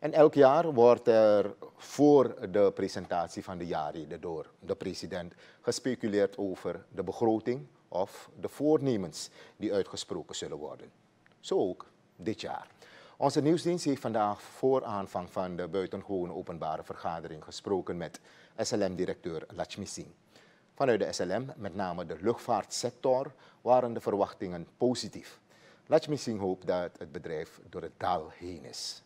En elk jaar wordt er voor de presentatie van de jaarrede door de president gespeculeerd over de begroting of de voornemens die uitgesproken zullen worden. Zo ook dit jaar. Onze nieuwsdienst heeft vandaag voor aanvang van de buitengewone openbare vergadering gesproken met SLM-directeur Lakshmi Singh. Vanuit de SLM, met name de luchtvaartsector, waren de verwachtingen positief. Lakshmi Singh hoopt dat het bedrijf door het dal heen is.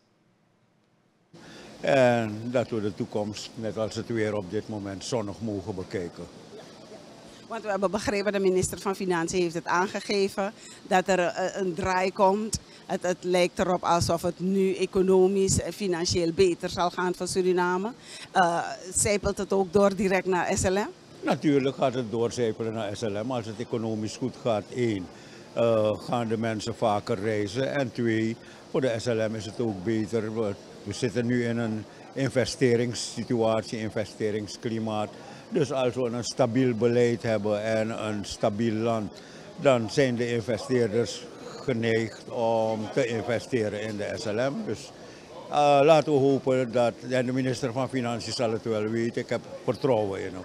En dat we de toekomst, net als het weer op dit moment, zonnig mogen bekijken. Want we hebben begrepen, de minister van Financiën heeft het aangegeven, dat er een draai komt. Het lijkt erop alsof het nu economisch en financieel beter zal gaan voor Suriname. Zijpelt het ook door direct naar SLM? Natuurlijk gaat het doorcijpelen naar SLM. Als het economisch goed gaat, 1, gaan de mensen vaker reizen. En 2, voor de SLM is het ook beter. We zitten nu in een investeringssituatie, investeringsklimaat. Dus als we een stabiel beleid hebben en een stabiel land, dan zijn de investeerders geneigd om te investeren in de SLM. Dus laten we hopen dat, en de minister van Financiën zal het wel weten, ik heb vertrouwen in hem.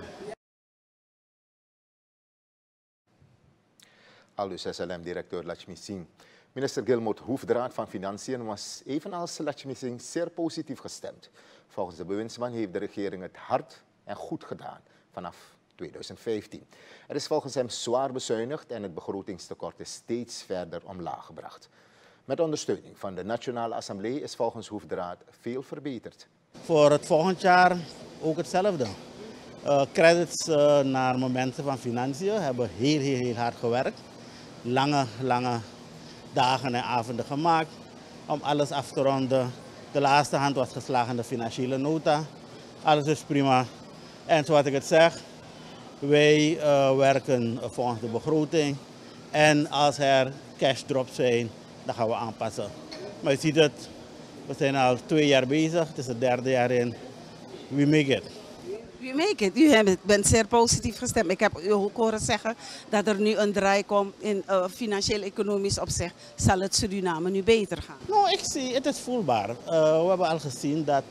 Aldus SLM-directeur Lakshmi Singh. Minister Gilmore Hoefdraad van Financiën was evenals Lakshmi Singh zeer positief gestemd. Volgens de bewindsman heeft de regering het hard en goed gedaan vanaf 2015. Er is volgens hem zwaar bezuinigd en het begrotingstekort is steeds verder omlaag gebracht. Met ondersteuning van de Nationale Assemblée is volgens Hoefdraad veel verbeterd. Voor het volgend jaar ook hetzelfde. Credits naar mensen van Financiën hebben heel hard gewerkt. Lange dagen en avonden gemaakt om alles af te ronden. De laatste hand was geslagen de financiële nota. Alles is prima. En zoals ik het zeg, wij werken volgens de begroting. En als er cash drops zijn, dan gaan we aanpassen. Maar je ziet het, we zijn al 2 jaar bezig, het is het 3e jaar in. We make it. U make it. U bent zeer positief gestemd. Ik heb u ook horen zeggen dat er nu een draai komt in financieel-economisch opzicht. Zal het Suriname nu beter gaan? Nou, ik zie, het is voelbaar. We hebben al gezien dat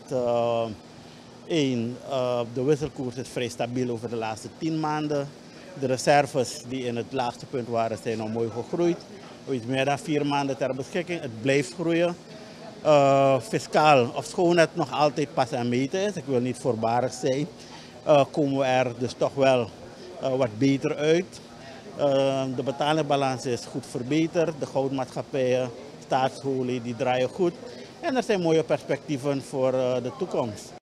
de wisselkoers is vrij stabiel over de laatste 10 maanden. De reserves die in het laagste punt waren, zijn al mooi gegroeid. Iets meer dan 4 maanden ter beschikking. Het blijft groeien. Fiscaal, ofschoon het nog altijd pas aan meten is, ik wil niet voorbarig zijn, komen we er dus toch wel wat beter uit. De betalingbalans is goed verbeterd, de goudmaatschappijen, staatsolie, die draaien goed. En er zijn mooie perspectieven voor de toekomst.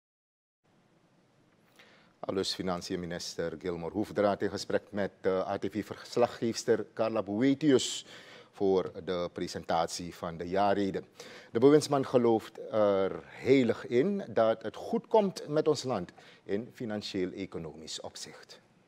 Aldus Financiën-minister Gilmore Hoefdraad in gesprek met ATV-verslaggeefster Carla Boetius voor de presentatie van de jaarrede. De bewindsman gelooft er heilig in dat het goed komt met ons land in financieel-economisch opzicht.